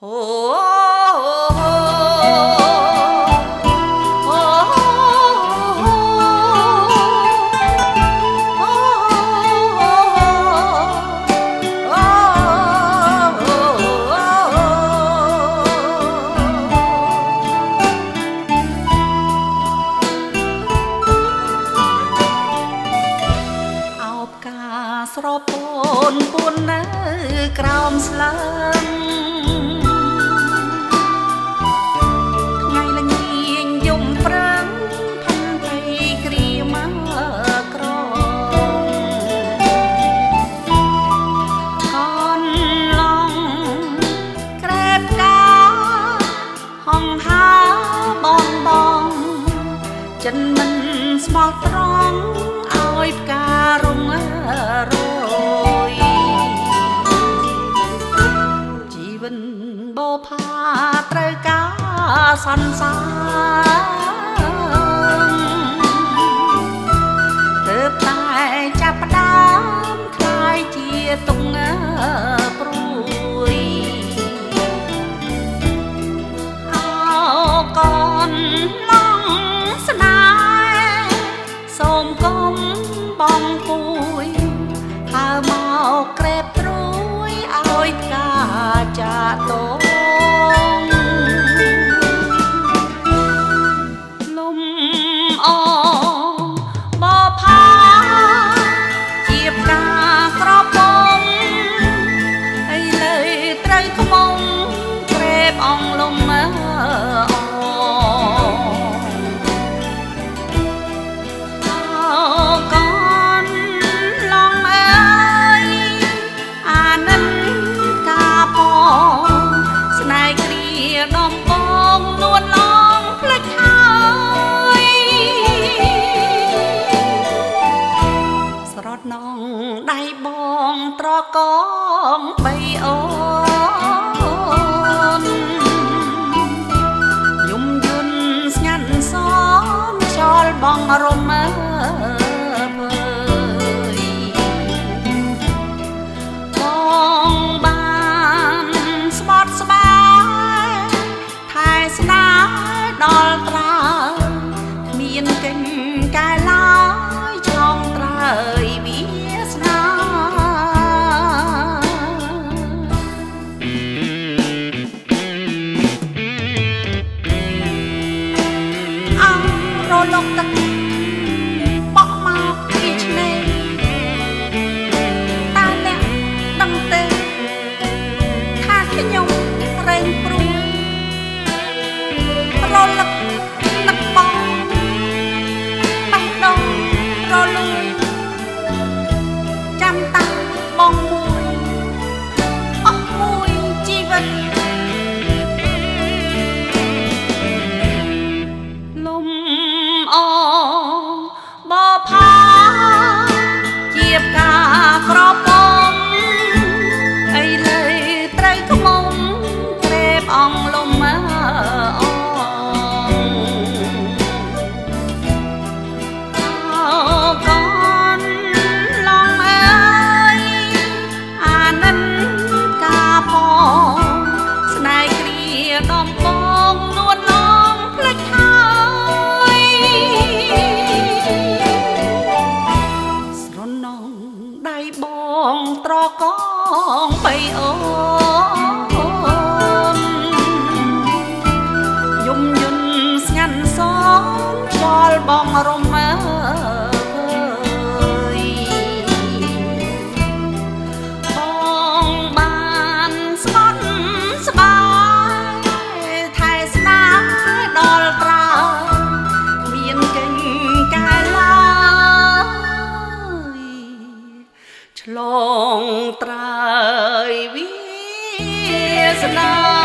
ស្រពនពួននៅក្រោមស្លឹងថ្ងៃល្ងាញយំប្រាំងផាន់ភ័យគ្រាមកក្រកូនឡងក្រែបកាហងហាបងចិនមិនស្មោះត្រង់ឲ្យផ្ការំរយជីវិតបោផាត្រូវការសន្សារទើបតែចាប់ផ្ដើមខ្លាយជាទុងព្រួយអោកូនឡងស្នេហ៍សូមកុំបងគួយហើមកក្រេបត្រួយឲ្យផ្កាចាតងលំអបផាជាផ្កាក្របងអីលើត្រូវខ្មុំក្រេបអងលំនងដៃបងត្រកងបីអូនយំយន់ស្ងាត់សមចោលបងរំមើលបងបានស្បត់ស្បាយថែស្នាដល់ត្រើគ្មានកិច្ចកែឡើយឆ្លងត្រើយលុកទឹកបក់មកពីឆ្នេរតែអ្នកដឹងទេថាខ្ញុំរែងព្រួយរលឹកនឹកបងបេះដូងរលួយចាំតាបងមួយអស់មួយជីវិតលំអបផាជាផ្កាក្របងអីលើត្រូវខ្មុំក្រេបអងលំកូនឡងអើយអានិនកាផងស្នេហ៍គ្រាដំបងនួនឡងភ្លេចហើយដៃបងត្រកងបីអូនយំយន់ស្ងាត់សមចោលបងរំមើលបងបានស្បត់ស្បាយថែស្នាដល់ត្រើមានកិច្ចកែឡើយឆ្លងត្រើយវាសនា